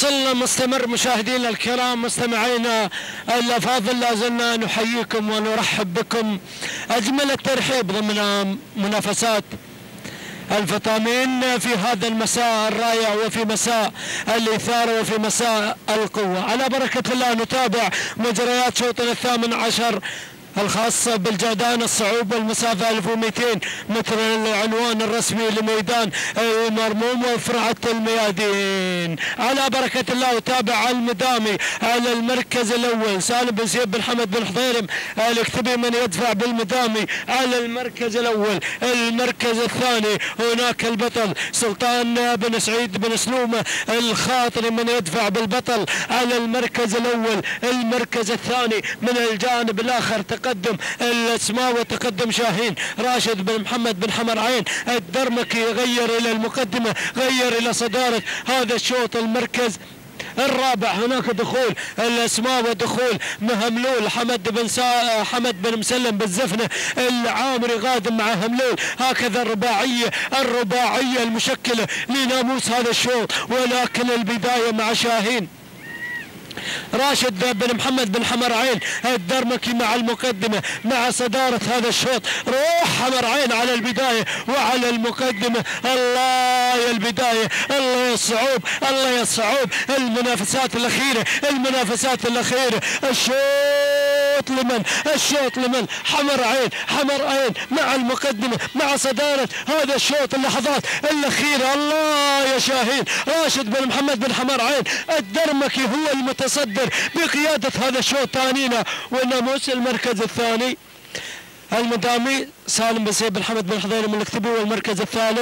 تواصلنا مستمر مشاهدينا الكرام، مستمعينا الافاضل، لا زلنا نحييكم ونرحب بكم اجمل الترحيب ضمن منافسات الفطامين في هذا المساء الرائع، وفي مساء الإثارة، وفي مساء القوة. على بركة الله نتابع مجريات شوطنا الثامن عشر الخاص بالجادان. الصعوبة المسافة 1200 متر، العنوان الرسمي لميدان المرموم وفرعة الميادين. على بركة الله وتابع المدامي على المركز الأول سالم بن سيف بن حمد بن حضيرم الاكتبي من يدفع بالمدامي على المركز الأول. المركز الثاني هناك البطل سلطان بن سعيد بن سلومة الخاطري من يدفع بالبطل على المركز الأول. المركز الثاني من الجانب الآخر تقدم الاسماء وتقدم شاهين راشد بن محمد بن حمر عين الدرمكي، غير الى المقدمه، غير الى صداره هذا الشوط. المركز الرابع هناك دخول الاسماء ودخول مهملول حمد بن مسلم بالزفنه العامري غادم مع هملول. هكذا الرباعيه المشكله لناموس هذا الشوط، ولكن البدايه مع شاهين راشد بن محمد بن حمر عين الدرمكي مع المقدمة مع صدارة هذا الشوط. روح حمر عين على البداية وعلى المقدمة. الله يا البداية، الله يا الصعوب، الله يا الصعوب. المنافسات الأخيرة الشوط لمن حمر عين مع المقدمة مع صدارة هذا الشوط. اللحظات الأخيرة. الله يا شاهين راشد بن محمد بن حمر عين الدرمكي هو المتصدر بقيادة هذا الشوط. ثانينا والناموس. المركز الثاني المدامي سالم بن سيف بن حمد بن حضيرم الاكتبي. والمركز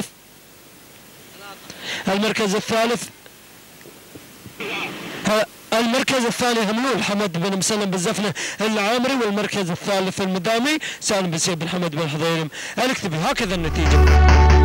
الثاني هملول حمد بن مسلم بالزفنه العامري. والمركز الثالث المدامي سالم بن سيف بن حمد بن حضيرم الاكتبي. هكذا النتيجه.